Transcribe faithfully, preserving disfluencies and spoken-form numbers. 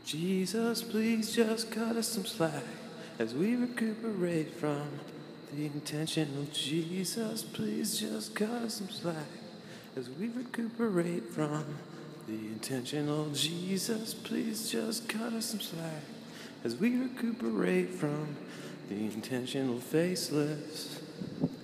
Jesus, please just cut us some slack as we recuperate from the intentional. Jesus, please just cut us some slack as we recuperate from the intentional. Jesus, please just cut us some slack as we recuperate from the intentional faceless.